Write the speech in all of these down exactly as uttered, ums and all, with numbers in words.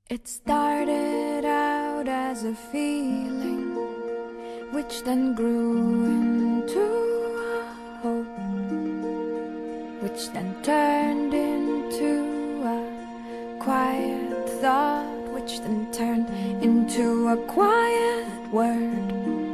It started out as a feeling, which then grew into a hope, which then turned into a quiet thought, which then turned into a quiet word.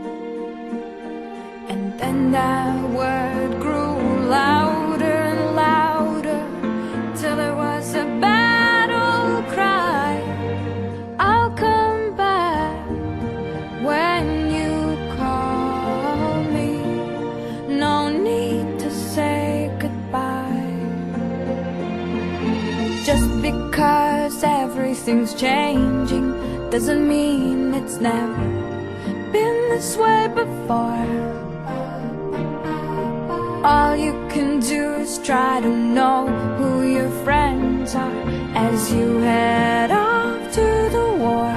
And then that word grew louder and louder, till it was a battle cry. I'll come back when you call me. No need to say goodbye. Just because everything's changing doesn't mean it's never been this way before. All you can do is try to know who your friends are as you head off to the war.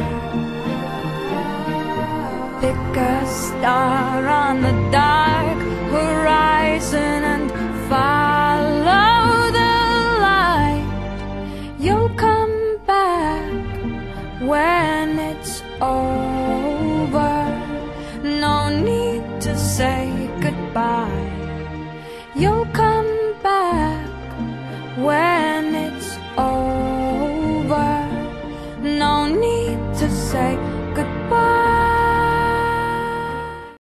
Pick a star on the dark horizon and follow the light. You'll come back when it's over. No need to say goodbye. You'll come